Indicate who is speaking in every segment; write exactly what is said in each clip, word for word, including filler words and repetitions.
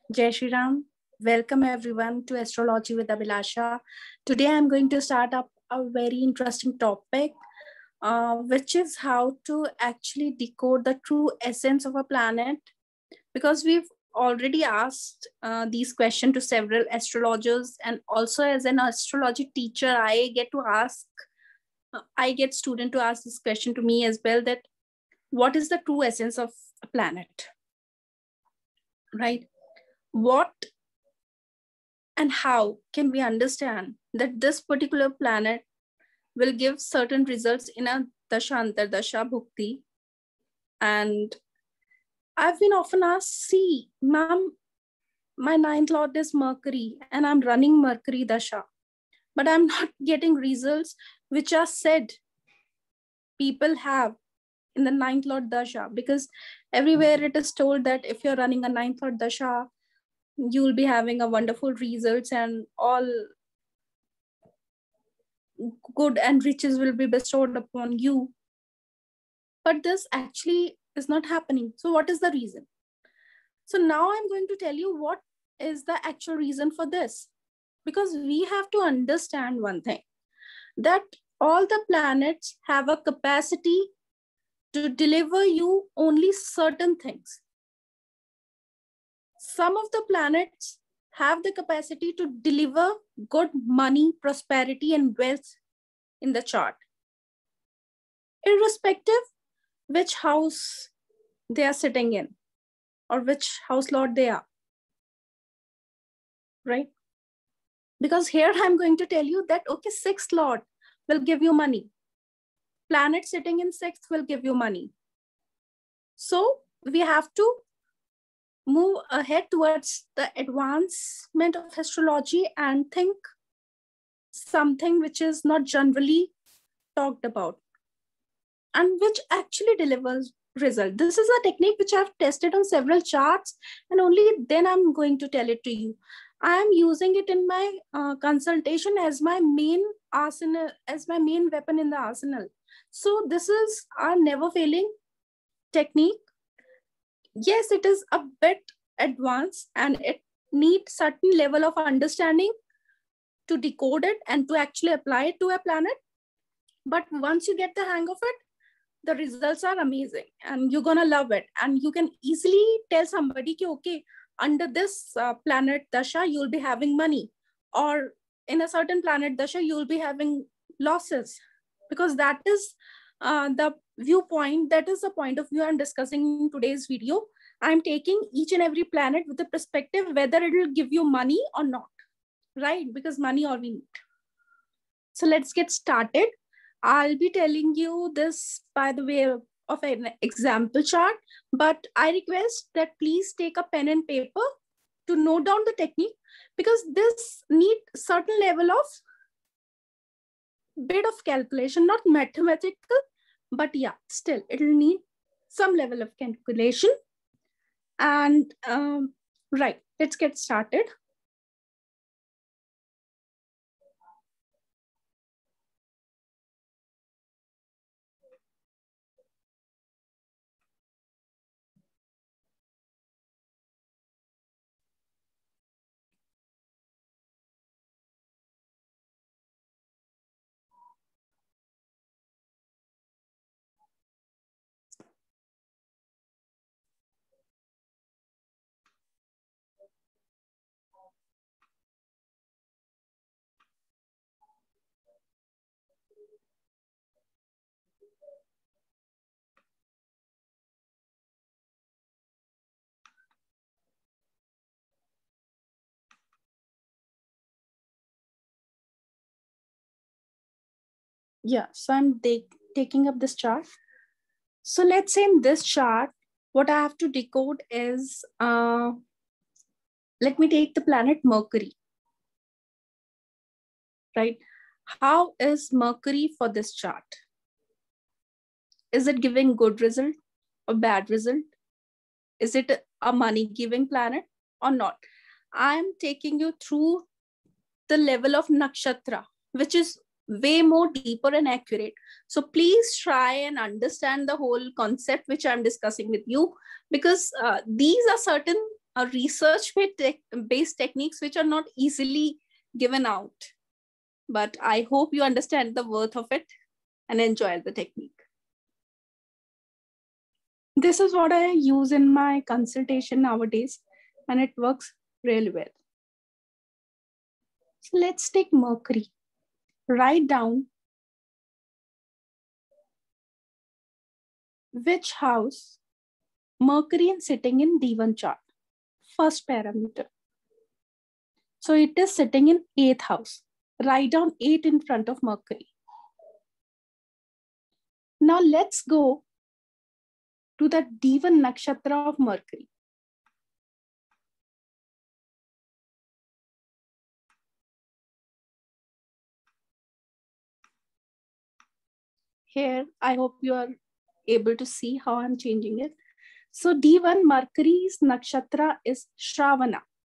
Speaker 1: Jai Shri Ram. Welcome everyone to Astrology with Abhilasha. Today I'm going to start up a very interesting topic, uh, which is how to actually decode the true essence of a planet. Because we've already asked uh, these questions to several astrologers, and also as an astrology teacher, I get to ask, uh, I get student to ask this question to me as well, that what is the true essence of a planet, right? What and how can we understand that this particular planet will give certain results in a dasha antardasha bhukti? And I've been often asked, see, ma'am, my ninth lord is Mercury and I'm running Mercury dasha, but I'm not getting results which are said people have in the ninth lord dasha, because everywhere it is told that if you're running a ninth lord dasha, you will be having a wonderful results and all good and riches will be bestowed upon you. But this actually is not happening. So what is the reason? So now I'm going to tell you what is the actual reason for this. Because we have to understand one thing, that all the planets have a capacity to deliver you only certain things. Some of the planets have the capacity to deliver good money, prosperity, and wealth in the chart, irrespective which house they are sitting in or which house lord they are, right? Because here I'm going to tell you that, okay, sixth lord will give you money. Planet sitting in sixth will give you money. So we have to move ahead towards the advancement of astrology and think something which is not generally talked about and which actually delivers result. This is a technique which I've tested on several charts, and only then I'm going to tell it to you. I am using it in my uh, consultation as my main arsenal, as my main weapon in the arsenal. So this is our never failing technique. Yes, it is a bit advanced and it needs certain level of understanding to decode it and to actually apply it to a planet. But once you get the hang of it, the results are amazing and you're gonna love it. And you can easily tell somebody, ki, okay, under this uh, planet dasha, you'll be having money, or in a certain planet dasha, you'll be having losses, because that is uh, the viewpoint, that is the point of view I'm discussing in today's video. I'm taking each and every planet with the perspective whether it will give you money or not, right? Because money all we need. So let's get started. I'll be telling you this by the way of an example chart, but I request that please take a pen and paper to note down the technique, because this need certain level of bit of calculation, not mathematical, but yeah, still it'll need some level of calculation. And um, right, let's get started. Yeah, so I'm taking up this chart. So let's say in this chart, what I have to decode is, uh, let me take the planet Mercury, right? How is Mercury for this chart? Is it giving good result or bad result? Is it a money giving planet or not? I'm taking you through the level of nakshatra, which is way more deeper and accurate. So please try and understand the whole concept which I'm discussing with you, because uh, these are certain are research-based techniques which are not easily given out. But I hope you understand the worth of it and enjoy the technique. This is what I use in my consultation nowadays, and it works really well. So let's take Mercury. Write down which house Mercury is sitting in D one chart. First parameter. So it is sitting in eighth house. Write down eight in front of Mercury. Now let's go to the D one nakshatra of Mercury. Here, I hope you are able to see how I'm changing it. So D one Mercury's nakshatra is Shravana.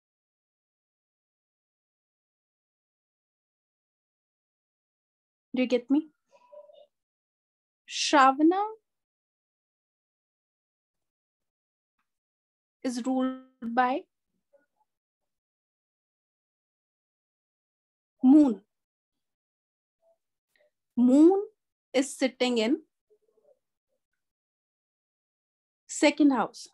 Speaker 1: Do you get me? Shravana is ruled by Moon. Moon is sitting in second house.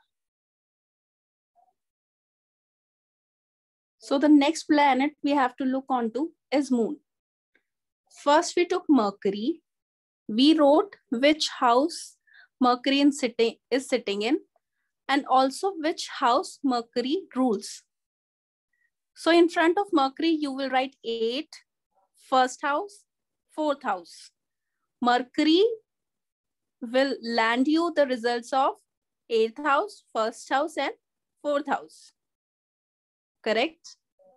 Speaker 1: So the next planet we have to look onto is Moon. First we took Mercury. We wrote which house Mercury in sitting, is sitting in, and also which house Mercury rules. So in front of Mercury, you will write eight, first house, fourth house. Mercury will land you the results of eighth house, first house, and fourth house. Correct?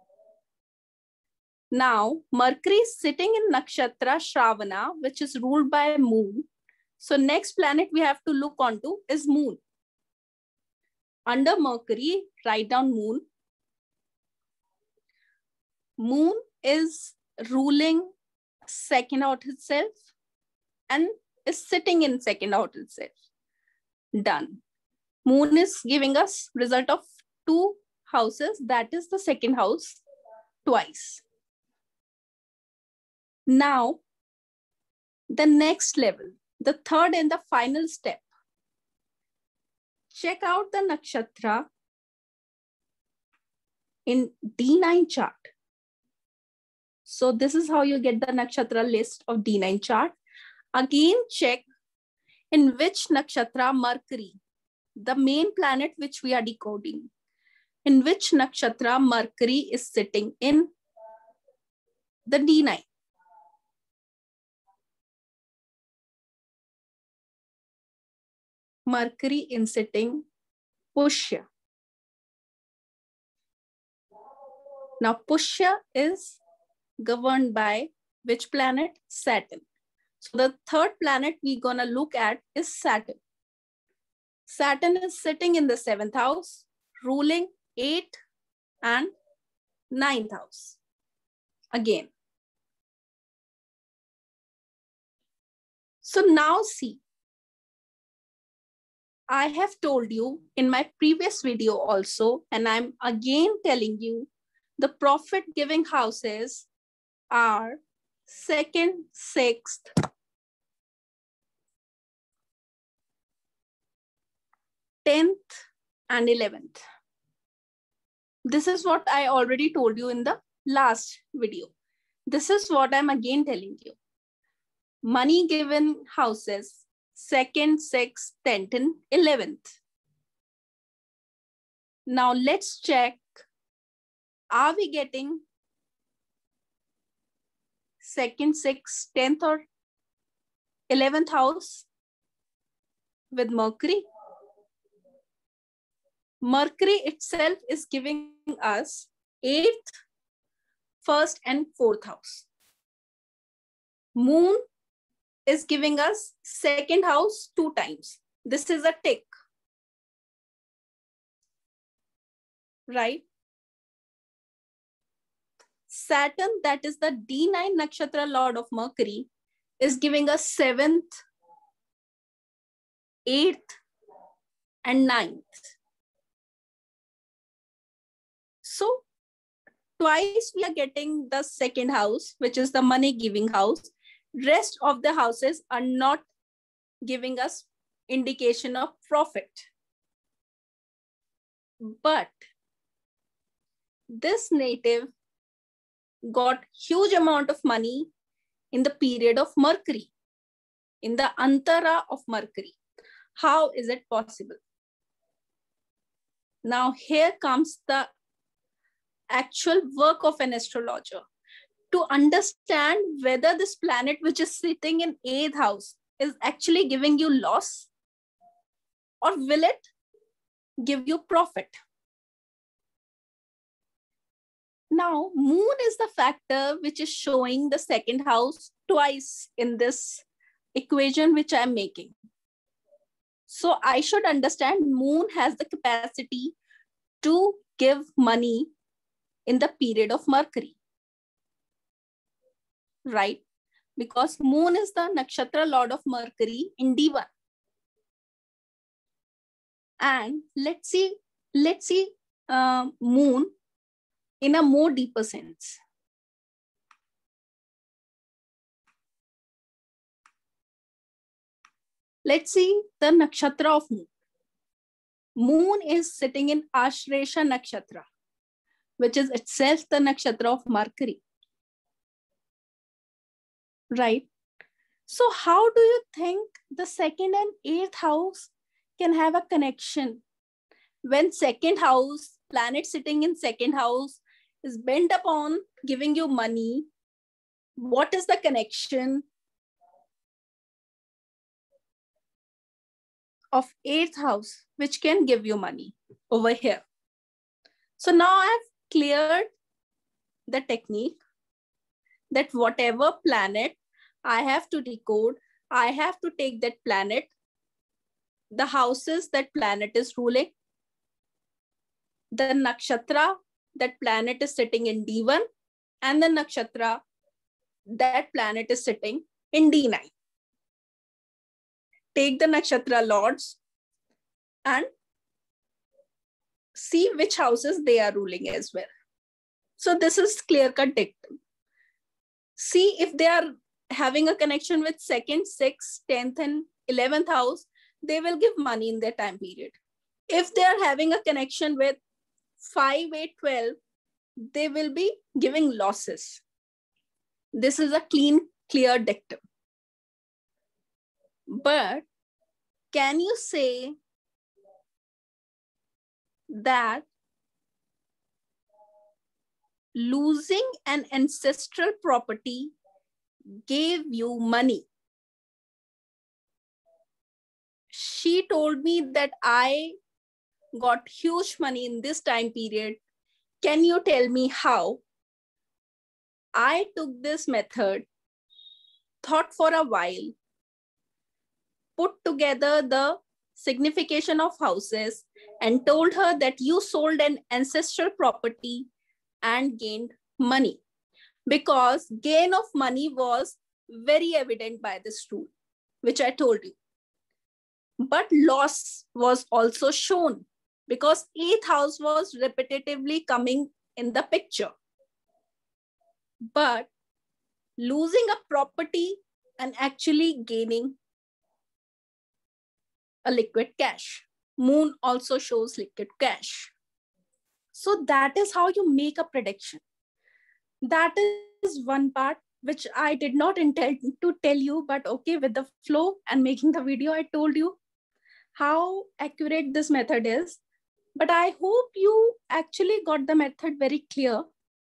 Speaker 1: Now, Mercury is sitting in nakshatra Shravana, which is ruled by Moon. So next planet we have to look onto is Moon. Under Mercury, write down Moon. Moon is ruling second house itself and is sitting in second house itself. Done. Moon is giving us result of two houses, that is the second house twice. Now, the next level, the third and the final step. Check out the nakshatra in D nine chart. So this is how you get the nakshatra list of D nine chart. Again, check in which nakshatra Mercury, the main planet which we are decoding, in which nakshatra Mercury is sitting in the D nine. Mercury in sitting Pushya. Now Pushya is governed by which planet? Saturn. So the third planet we're gonna look at is Saturn. Saturn is sitting in the seventh house, ruling eighth and ninth house. Again. So now see, I have told you in my previous video also, and I'm again telling you, the profit giving houses are second, sixth, tenth, and eleventh. This is what I already told you in the last video. This is what I'm again telling you. Money given houses, second, sixth, tenth, and eleventh. Now let's check, are we getting second, sixth, tenth, or eleventh house with Mercury? Mercury itself is giving us eighth, first, and fourth house. Moon is giving us second house two times. This is a tick. Right? Saturn, that is the D nine nakshatra lord of Mercury, is giving us seventh, eighth, and ninth. So twice we are getting the second house, which is the money giving house. Rest of the houses are not giving us indication of profit. But this native got huge amount of money in the period of Mercury, in the Antara of Mercury. How is it possible? Now here comes the actual work of an astrologer to understand whether this planet which is sitting in eighth house is actually giving you loss or will it give you profit. Now, moon is the factor which is showing the second house twice in this equation which I'm making. So I should understand moon has the capacity to give money in the period of Mercury, right? Because moon is the nakshatra lord of Mercury in D one. And let's see, let's see uh, moon in a more deeper sense. Let's see the nakshatra of moon. Moon is sitting in Ashresha nakshatra, which is itself the nakshatra of Mercury. Right? So how do you think the second and eighth house can have a connection when second house, planet sitting in second house is bent upon giving you money? What is the connection of eighth house which can give you money over here? So now I've cleared the technique that whatever planet I have to decode, I have to take that planet, the houses that planet is ruling, the nakshatra that planet is sitting in D one, and the nakshatra that planet is sitting in D nine. Take the nakshatra lords and see which houses they are ruling as well. So this is clear-cut dictum. See if they are having a connection with second, sixth, tenth, and eleventh house, they will give money in their time period. If they are having a connection with five, eight, twelve, they will be giving losses. This is a clean, clear dictum. But can you say that losing an ancestral property gave you money? She told me that I got huge money in this time period. Can you tell me how? I took this method, thought for a while, put together the signification of houses and told her that you sold an ancestral property and gained money, because gain of money was very evident by this rule, which I told you. But loss was also shown because eighth house was repetitively coming in the picture. But losing a property and actually gaining a liquid cash. Moon also shows liquid cash. So that is how you make a prediction. That is one part which I did not intend to tell you, but okay, with the flow and making the video, I told you how accurate this method is. But I hope you actually got the method very clear.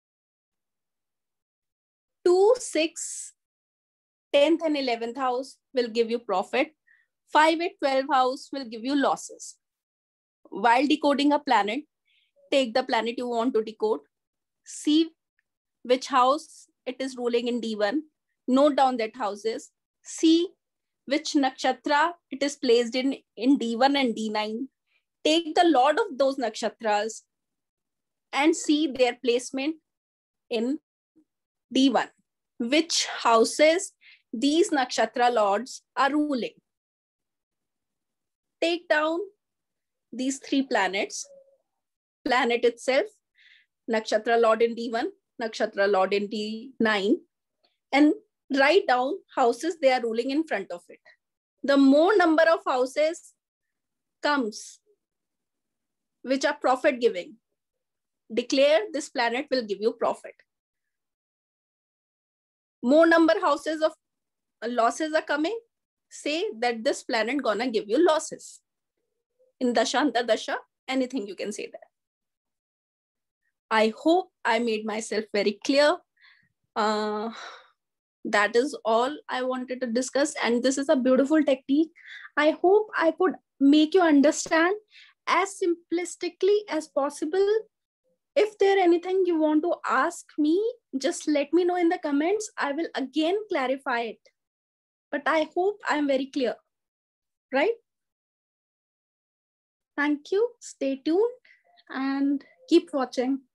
Speaker 1: two, six, tenth and eleventh house will give you profit. five, eight, twelve house will give you losses. While decoding a planet, take the planet you want to decode, see which house it is ruling in D one, note down that houses, see which nakshatra it is placed in in D one and D nine, take the lord of those nakshatras and see their placement in D one, which houses these nakshatra lords are ruling. Take down these three planets, planet itself, Nakshatra Lord in D one, Nakshatra Lord in D nine, and write down houses they are ruling in front of it. The more number of houses comes which are profit giving, declare this planet will give you profit. More number houses of losses are coming, say that this planet gonna give you losses. In Dasha, Antardasha, anything you can say that. I hope I made myself very clear. Uh, that is all I wanted to discuss. And this is a beautiful technique. I hope I could make you understand as simplistically as possible. If there anything you want to ask me, just let me know in the comments. I will again clarify it. But I hope I'm very clear, right? Thank you. Stay tuned and keep watching.